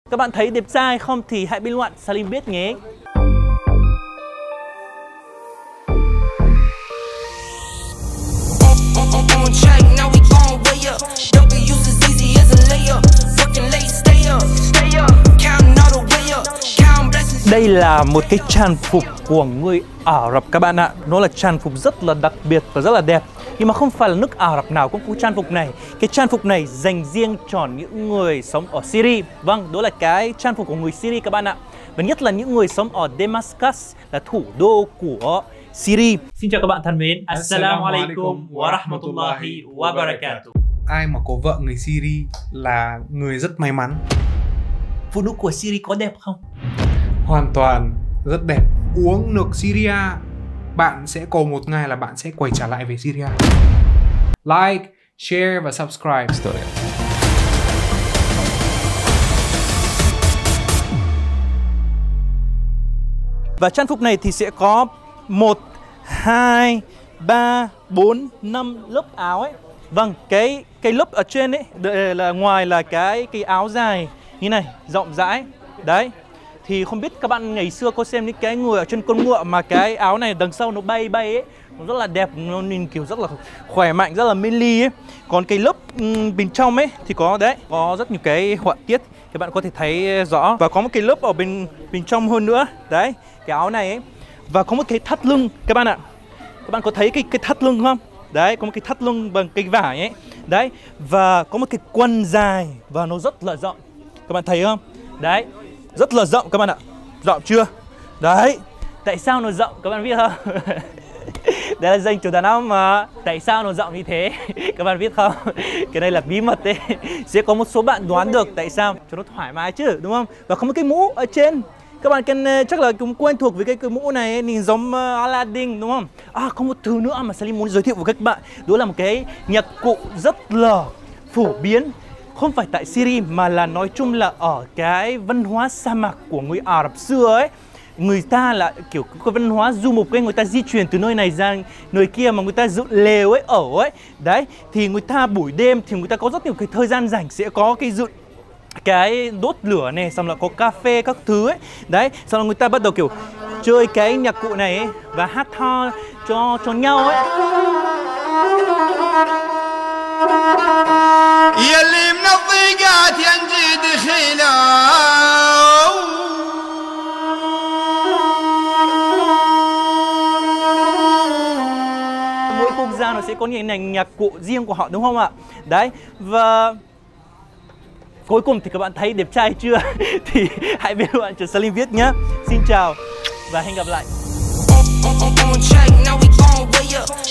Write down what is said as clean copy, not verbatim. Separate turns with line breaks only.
Các bạn thấy đẹp trai không thì hãy bình luận Salim biết nhé. Đây là một cái trang phục của người Ả Rập các bạn ạ. Nó là trang phục rất là đặc biệt và rất là đẹp. Nhưng mà không phải là nước Ả Rập nào cũng có trang phục này. Cái trang phục này dành riêng cho những người sống ở Syria. Vâng, đó là cái trang phục của người Syria các bạn ạ. Và nhất là những người sống ở Damascus, là thủ đô của Syria. Xin chào các bạn thân mến. Assalamu alaikum wa rahmatullahi wa barakatuh.
Ai mà có vợ người Syria là người rất may mắn.
Phụ nữ của Syria có đẹp không?
Hoàn toàn rất đẹp. Uống nước Syria, bạn sẽ có một ngày là bạn sẽ quay trở lại về Syria. Like, share và subscribe.
Và trang phục này thì sẽ có 1, 2, 3, 4, 5 lớp áo ấy. Vâng, cái lớp ở trên ấy là ngoài là cái áo dài như này, rộng rãi. Đấy. Thì không biết các bạn ngày xưa có xem những cái người ở trên con ngựa mà cái áo này đằng sau nó bay ấy, nó rất là đẹp, nó nhìn kiểu rất là khỏe mạnh, rất là mini ấy. Còn cái lớp bên trong ấy thì có đấy, có rất nhiều cái họa tiết các bạn có thể thấy rõ. Và có một cái lớp ở bên trong hơn nữa. Đấy, cái áo này ấy. Và có một cái thắt lưng các bạn ạ. Các bạn có thấy cái thắt lưng không? Đấy, có một cái thắt lưng bằng cái vải ấy. Đấy, và có một cái quần dài và nó rất là rộng. Các bạn thấy không? Đấy, rất là rộng các bạn ạ. Rộng chưa? Đấy. Tại sao nó rộng các bạn biết không? Đây là dành cho đàn ông mà. Tại sao nó rộng như thế? Các bạn biết không? Cái này là bí mật đấy. Sẽ có một số bạn đoán được tại sao, cho nó thoải mái chứ, đúng không? Và có một cái mũ ở trên. Các bạn chắc là cũng quen thuộc với cái mũ này ấy, nhìn giống Aladdin đúng không? À, có một thứ nữa mà Salim muốn giới thiệu với các bạn. Đó là một cái nhạc cụ rất là phổ biến. Không phải tại Syria mà là nói chung là ở cái văn hóa sa mạc của người Ả Rập xưa ấy. Người ta là kiểu cái văn hóa du mục ấy, người ta di chuyển từ nơi này ra nơi kia mà người ta dựng lều ấy, ở ấy. Đấy, thì người ta buổi đêm thì người ta có rất nhiều cái thời gian rảnh sẽ có cái dựng cái đốt lửa này, xong là có cà phê các thứ ấy. Đấy, xong là người ta bắt đầu kiểu chơi cái nhạc cụ này ấy, và hát ho cho nhau ấy. Mỗi quốc gia nó sẽ có những nhạc cụ riêng của họ đúng không ạ? Đấy, và cuối cùng thì các bạn thấy đẹp trai chưa? Thì hãy bình luận cho Salim viết nhé. Xin chào và hẹn gặp lại.